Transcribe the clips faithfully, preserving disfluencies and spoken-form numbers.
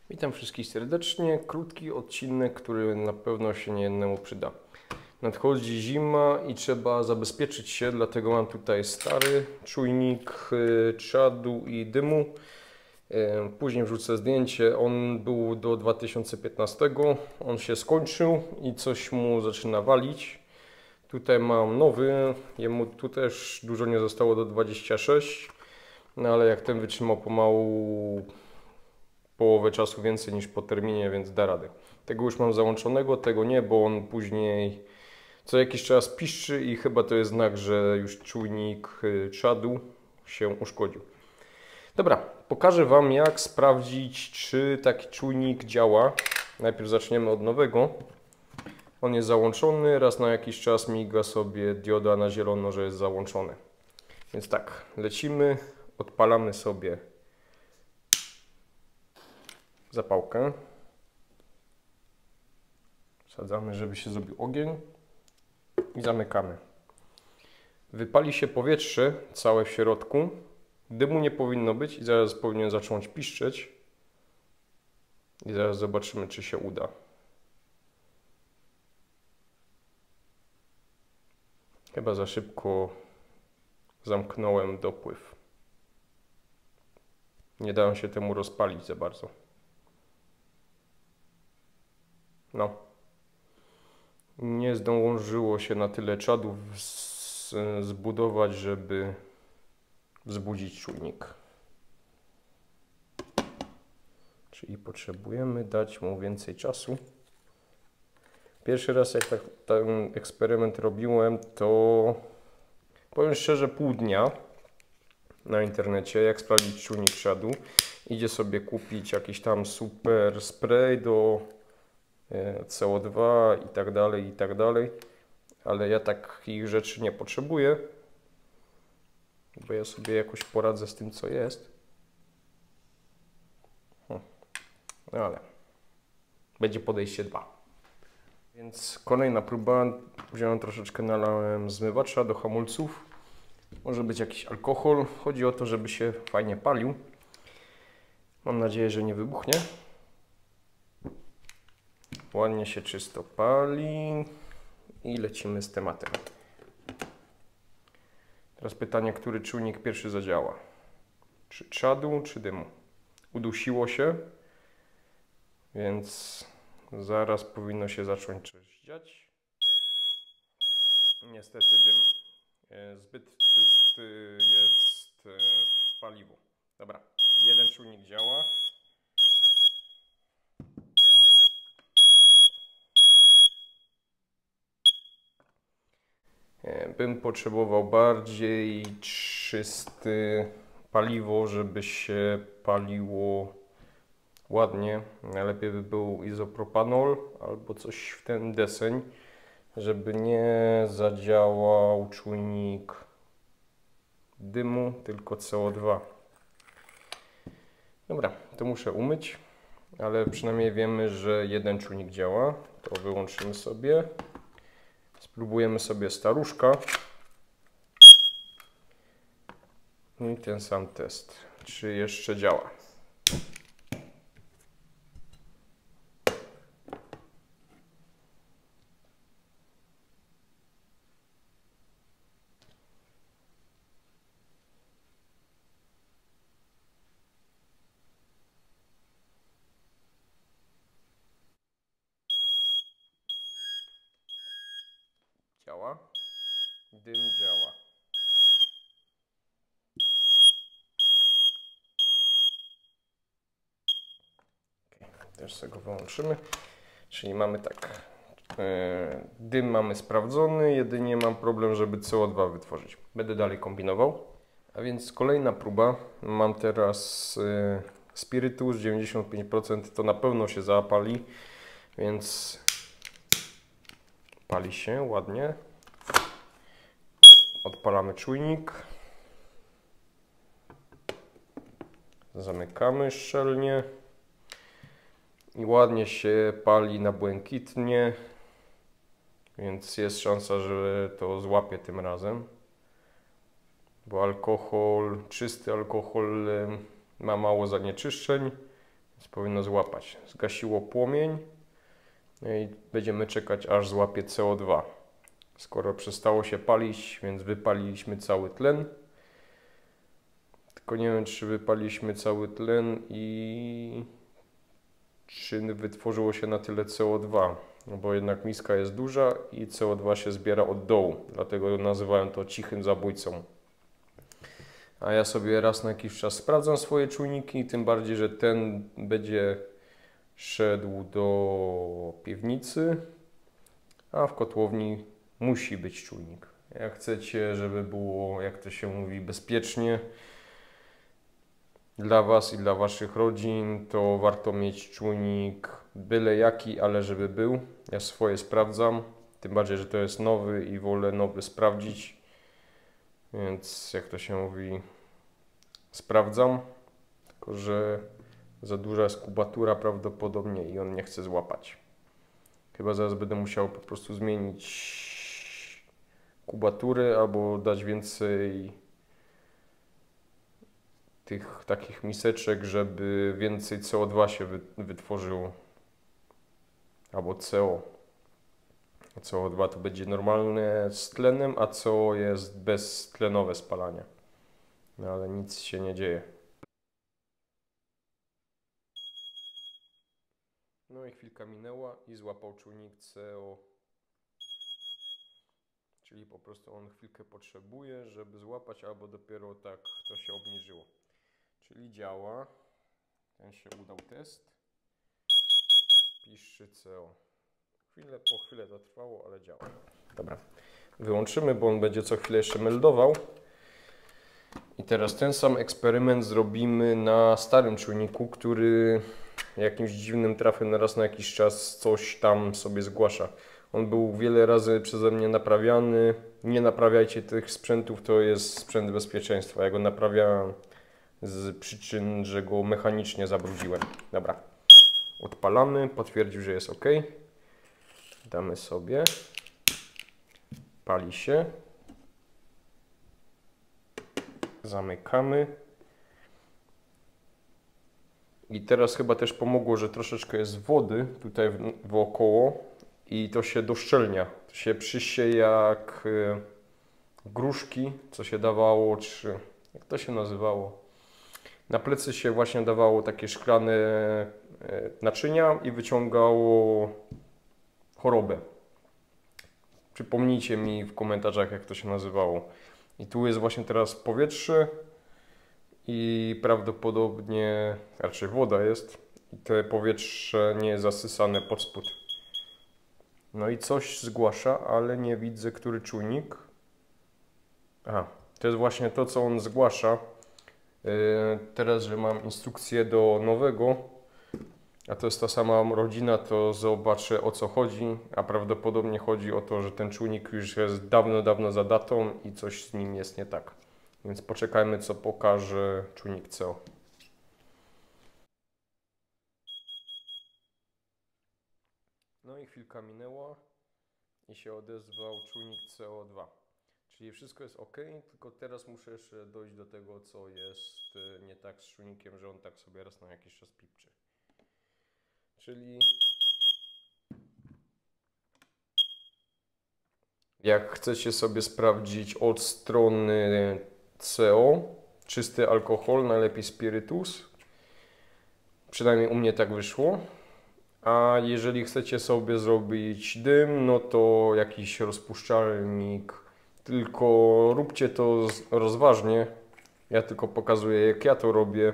Witam wszystkich serdecznie. Krótki odcinek, który na pewno się niejednemu przyda. Nadchodzi zima i trzeba zabezpieczyć się, dlatego mam tutaj stary czujnik czadu i dymu. Później wrzucę zdjęcie. On był do dwa tysiące piętnastego. On się skończył i coś mu zaczyna walić. Tutaj mam nowy. Jemu tu też dużo nie zostało do dwudziestu sześciu. No ale jak ten wytrzymał pomału połowę czasu więcej niż po terminie, więc da radę. Tego już mam załączonego, tego nie, bo on później co jakiś czas piszczy i chyba to jest znak, że już czujnik czadu się uszkodził. Dobra, pokażę Wam, jak sprawdzić, czy taki czujnik działa. Najpierw zaczniemy od nowego. On jest załączony, raz na jakiś czas miga sobie dioda na zielono, że jest załączony. Więc tak, lecimy, odpalamy sobie zapałkę. Wsadzamy, żeby się zrobił ogień i zamykamy. Wypali się powietrze całe w środku. Dymu nie powinno być i zaraz powinien zacząć piszczeć. I zaraz zobaczymy, czy się uda. Chyba za szybko zamknąłem dopływ. Nie dałem się temu rozpalić za bardzo. No. Nie zdążyło się na tyle czadu zbudować, żeby wzbudzić czujnik. Czyli potrzebujemy dać mu więcej czasu. Pierwszy raz jak tak, ten eksperyment robiłem, to powiem szczerze, pół dnia na internecie, jak sprawdzić czujnik czadu. Idzie sobie kupić jakiś tam super spray do C O dwa i tak dalej, i tak dalej. Ale ja takich rzeczy nie potrzebuję, bo ja sobie jakoś poradzę z tym, co jest. No ale będzie podejście dwa. Więc kolejna próba. Wziąłem troszeczkę, nalałem zmywacza do hamulców. Może być jakiś alkohol. Chodzi o to, żeby się fajnie palił. Mam nadzieję, że nie wybuchnie. Ładnie się czysto pali. I lecimy z tematem. Teraz pytanie, który czujnik pierwszy zadziała? Czy czadu, czy dymu? Udusiło się, więc zaraz powinno się zacząć coś dziać. Niestety dym. Zbyt czysty jest paliwo. Dobra, jeden czujnik działa. Bym potrzebował bardziej czysty paliwo, żeby się paliło ładnie. Najlepiej by był izopropanol albo coś w ten deseń, żeby nie zadziałał czujnik dymu, tylko C O dwa. Dobra, to muszę umyć, ale przynajmniej wiemy, że jeden czujnik działa. To wyłączymy sobie. Spróbujemy sobie staruszka. I ten sam test. Czy jeszcze działa? Działa. Dym działa. Okay, też sobie go wyłączymy. Czyli mamy tak. Yy, dym mamy sprawdzony, jedynie mam problem, żeby C O dwa wytworzyć. Będę dalej kombinował. A więc kolejna próba. Mam teraz yy, spirytus dziewięćdziesiąt pięć procent, to na pewno się zapali, więc pali się ładnie. Odpalamy czujnik. Zamykamy szczelnie. I ładnie się pali na błękitnie. Więc jest szansa, że to złapie tym razem. Bo alkohol, czysty alkohol ma mało zanieczyszczeń. Więc powinno złapać. Zgasiło płomień. No i będziemy czekać, aż złapie C O dwa. Skoro przestało się palić, więc wypaliliśmy cały tlen. Tylko nie wiem, czy wypaliliśmy cały tlen i czy wytworzyło się na tyle C O dwa. No bo jednak miska jest duża i C O dwa się zbiera od dołu. Dlatego nazywałem to cichym zabójcą. A ja sobie raz na jakiś czas sprawdzam swoje czujniki, tym bardziej, że ten będzie szedł do piwnicy, a w kotłowni musi być czujnik. Jak chcecie, żeby było, jak to się mówi, bezpiecznie dla Was i dla Waszych rodzin, to warto mieć czujnik byle jaki, ale żeby był. Ja swoje sprawdzam, tym bardziej, że to jest nowy i wolę nowy sprawdzić, więc jak to się mówi, sprawdzam, tylko że za duża jest kubatura prawdopodobnie i on nie chce złapać. Chyba zaraz będę musiał po prostu zmienić kubatury albo dać więcej tych takich miseczek, żeby więcej C O dwa się wytworzyło. Albo C O. C O dwa to będzie normalne z tlenem, a C O jest beztlenowe spalanie. No ale nic się nie dzieje. No i chwilka minęła i złapał czujnik C O. Czyli po prostu on chwilkę potrzebuje, żeby złapać, albo dopiero tak to się obniżyło. Czyli działa. Ten się udał test. Piszczy C O. Chwilę, po chwilę to trwało, ale działa. Dobra. Wyłączymy, bo on będzie co chwilę jeszcze meldował. I teraz ten sam eksperyment zrobimy na starym czujniku, który jakimś dziwnym trafem na raz na jakiś czas coś tam sobie zgłasza. On był wiele razy przeze mnie naprawiany. Nie naprawiajcie tych sprzętów, to jest sprzęt bezpieczeństwa. Ja go naprawiałem z przyczyn, że go mechanicznie zabrudziłem. Dobra. Odpalamy, potwierdził, że jest OK. Damy sobie. Pali się. Zamykamy. I teraz chyba też pomogło, że troszeczkę jest wody tutaj wokoło i to się doszczelnia. To się przysieje jak y, gruszki, co się dawało, czy jak to się nazywało. Na plecy się właśnie dawało takie szklane y, naczynia i wyciągało chorobę. Przypomnijcie mi w komentarzach, jak to się nazywało. I tu jest właśnie teraz powietrze i prawdopodobnie, raczej woda jest i to powietrze nie jest zasysane pod spód. No i coś zgłasza, ale nie widzę, który czujnik. Aha, to jest właśnie to, co on zgłasza. Yy, teraz, że mam instrukcję do nowego, a to jest ta sama rodzina, to zobaczę, o co chodzi, a prawdopodobnie chodzi o to, że ten czujnik już jest dawno, dawno za datą i coś z nim jest nie tak. Więc poczekajmy, co pokaże czujnik C O. No i chwilka minęła i się odezwał czujnik C O dwa. Czyli wszystko jest OK, tylko teraz muszę jeszcze dojść do tego, co jest nie tak z czujnikiem, że on tak sobie raz na jakiś czas pipczy. Czyli jak chcecie sobie sprawdzić od strony C O, czysty alkohol, najlepiej spirytus. Przynajmniej u mnie tak wyszło. A jeżeli chcecie sobie zrobić dym, no to jakiś rozpuszczalnik. Tylko róbcie to rozważnie. Ja tylko pokazuję, jak ja to robię.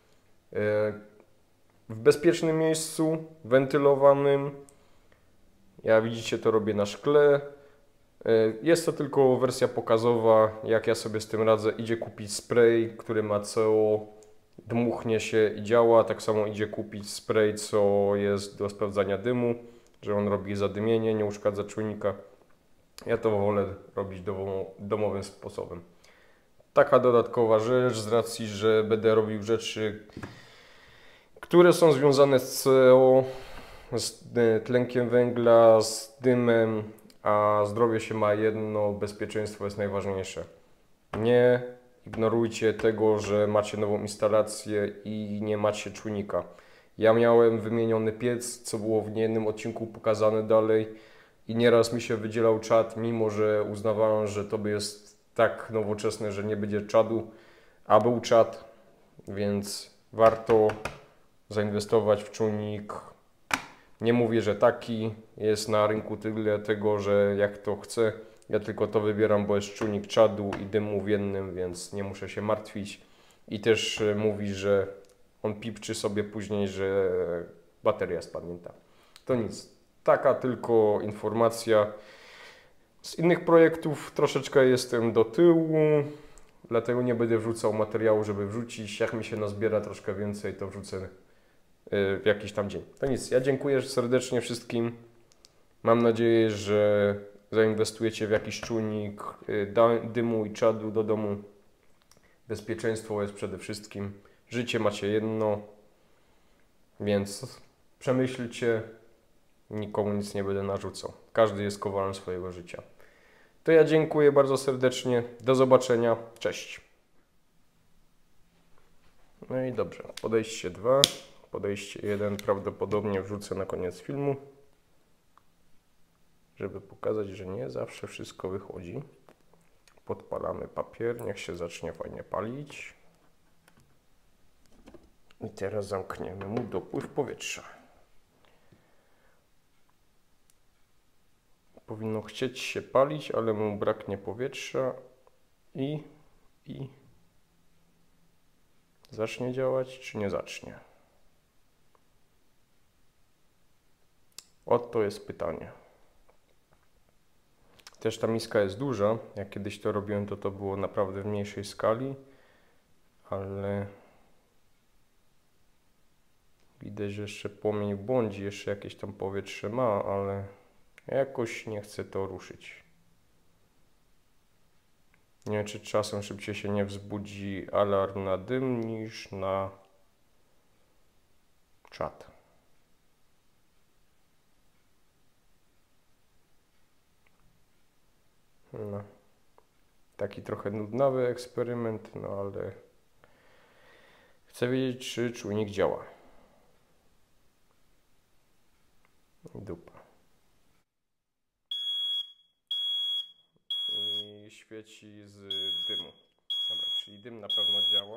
W bezpiecznym miejscu, wentylowanym. Ja widzicie, to robię na szkle. Jest to tylko wersja pokazowa, jak ja sobie z tym radzę. Idzie kupić spray, który ma C O, dmuchnie się i działa. Tak samo idzie kupić spray, co jest do sprawdzania dymu, że on robi zadymienie, nie uszkadza czujnika. Ja to wolę robić domowym sposobem. Taka dodatkowa rzecz, z racji, że będę robił rzeczy, które są związane z C O, z tlenkiem węgla, z dymem, a zdrowie się ma jedno, bezpieczeństwo jest najważniejsze. Nie ignorujcie tego, że macie nową instalację i nie macie czujnika. Ja miałem wymieniony piec, co było w niejednym odcinku pokazane dalej i nieraz mi się wydzielał czad, mimo że uznawałem, że to jest tak nowoczesne, że nie będzie czadu, a był czad, więc warto zainwestować w czujnik. Nie mówię, że taki jest na rynku tyle tego, że jak to chcę. Ja tylko to wybieram, bo jest czujnik czadu i dymu w jednym, więc nie muszę się martwić. I też mówi, że on pipczy sobie później, że bateria spadnięta. To nic. Taka tylko informacja. Z innych projektów troszeczkę jestem do tyłu, dlatego nie będę wrzucał materiału, żeby wrzucić. Jak mi się nazbiera troszkę więcej, to wrzucę w jakiś tam dzień. To nic. Ja dziękuję serdecznie wszystkim. Mam nadzieję, że zainwestujecie w jakiś czujnik dymu i czadu do domu. Bezpieczeństwo jest przede wszystkim. Życie macie jedno, więc przemyślcie. Nikomu nic nie będę narzucał. Każdy jest kowalem swojego życia. To ja dziękuję bardzo serdecznie. Do zobaczenia. Cześć. No i dobrze. Podejście dwa. Podejście jeden prawdopodobnie wrzucę na koniec filmu, żeby pokazać, że nie zawsze wszystko wychodzi. Podpalamy papier, niech się zacznie fajnie palić. I teraz zamkniemy mu dopływ powietrza. Powinno chcieć się palić, ale mu braknie powietrza i, i zacznie działać, czy nie zacznie? Oto jest pytanie. Też ta miska jest duża. Jak kiedyś to robiłem, to to było naprawdę w mniejszej skali, ale widać, że jeszcze płomień błądzi, jeszcze jakieś tam powietrze ma, ale jakoś nie chcę to ruszyć. Nie wiem, czy czasem szybciej się nie wzbudzi alarm na dym niż na czad. No. Taki trochę nudnawy eksperyment, no ale chcę wiedzieć, czy czujnik działa. Dupa. I świeci z dymu. Dobra, czyli dym na pewno działa.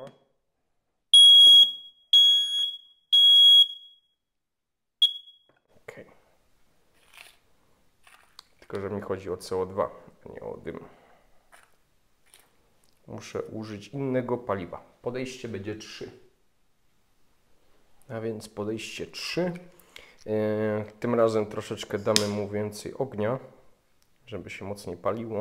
Ok. Tylko, że mi chodzi o C O dwa, a nie o dym. Muszę użyć innego paliwa. Podejście będzie trzy. A więc podejście trzy. Yy, tym razem troszeczkę damy mu więcej ognia, żeby się mocniej paliło.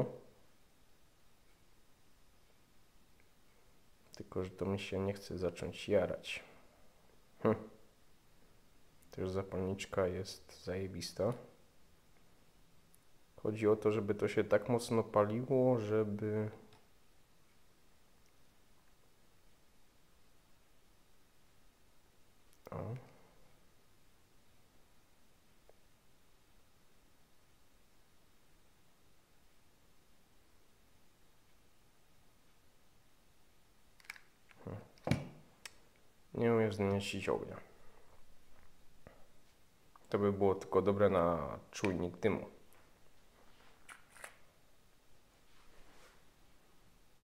Tylko, że to mi się nie chce zacząć jarać. Hm. Też zapalniczka jest zajebista. Chodzi o to, żeby to się tak mocno paliło, żeby o. Nie umiem znieść ognia. To by było tylko dobre na czujnik dymu.